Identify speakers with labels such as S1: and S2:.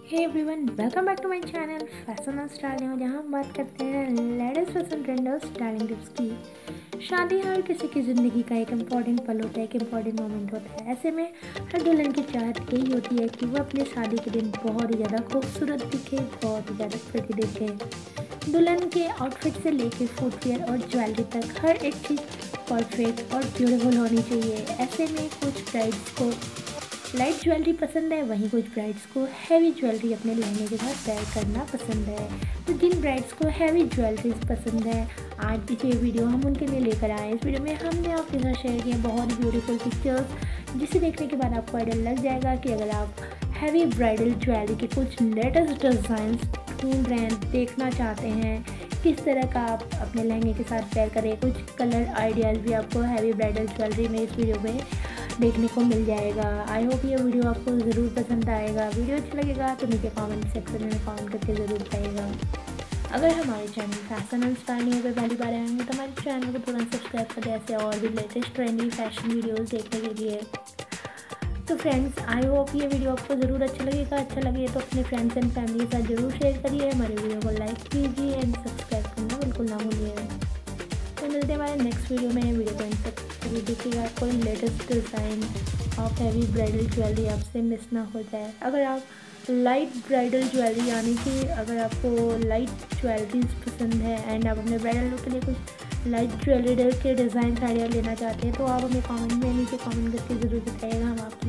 S1: Hey everyone, welcome back to my channel fashion और styling, जहाँ हम बात करते हैं लेटेस्ट फैशन ट्रेंड और स्टाइलिंग टिप्स की। शादी हर किसी की ज़िंदगी का एक इम्पॉर्टेंट पल होता है, एक इम्पॉर्टेंट मोमेंट होता है। ऐसे में हर दुल्हन की चाहत यही होती है कि वो अपनी शादी के दिन बहुत ही ज़्यादा खूबसूरत दिखे, बहुत ही ज़्यादा प्रिटी दिखे। दुल्हन के आउटफिट से लेके फुटवेयर और ज्वेलरी तक हर एक चीज़ परफेक्ट और ब्यूटीफुल होनी चाहिए। ऐसे में कुछ ब्राइड्स को लाइट ज्वेलरी पसंद है, वहीं कुछ ब्राइड्स को हैवी ज्वेलरी अपने लहंगे के साथ पेयर करना पसंद है। तो जिन ब्राइड्स को हैवी ज्वेलरीज पसंद है, आज की ये वीडियो हम उनके लिए लेकर आए। इस वीडियो में हमने आपके साथ शेयर किए बहुत ब्यूटीफुल पिक्चर्स, जिसे देखने के बाद आपको आइडिया लग जाएगा कि अगर आप हैवी ब्राइडल ज्वेलरी के कुछ लेटेस्ट डिज़ाइंस ढूंढ रहे हैं, देखना चाहते हैं किस तरह का आप अपने लहंगे के साथ पेयर करें। कुछ कलर आइडियाज़ भी आपको हैवी ब्राइडल ज्वेलरी में इस वीडियो में देखने को मिल जाएगा। आई होप ये वीडियो आपको ज़रूर पसंद आएगा। वीडियो अच्छा लगेगा तो नीचे कमेंट सेक्शन में कमेंट करके ज़रूर बताइएगा। अगर हमारे चैनल फैशन एंड स्टाइलिंग पे पहली बार आए हैं तो हमारे चैनल को तुरंत सब्सक्राइब कर दें, ऐसे और भी लेटेस्ट ट्रेंडी फैशन वीडियोज़ देखने के लिए। तो फ्रेंड्स, आई होप ये वीडियो आपको ज़रूर अच्छा लगेगा। अच्छा लगे तो अपने फ्रेंड्स एंड फैमिली के साथ ज़रूर शेयर करिए। हमारे वीडियो को लाइक कीजिए एंड सब्सक्राइब करना बिल्कुल ना भूलिए। तो मिलते हैं हमारे नेक्स्ट वीडियो में। वीडियो को एंड तक जरूर देखिएगा, कोई latest design of heavy bridal jewellery आपसे मिस ना हो जाए। अगर आप लाइट ब्राइडल ज्वेलरी, यानी कि अगर आपको लाइट ज्वेलरीज पसंद है एंड आप अपने ब्राइडल लुक के लिए कुछ लाइट ज्वेलरी के डिज़ाइन आइडिया लेना चाहते हैं, तो आप हमें कमेंट में नीचे कमेंट करके ज़रूर बताइएगा। हम आपकी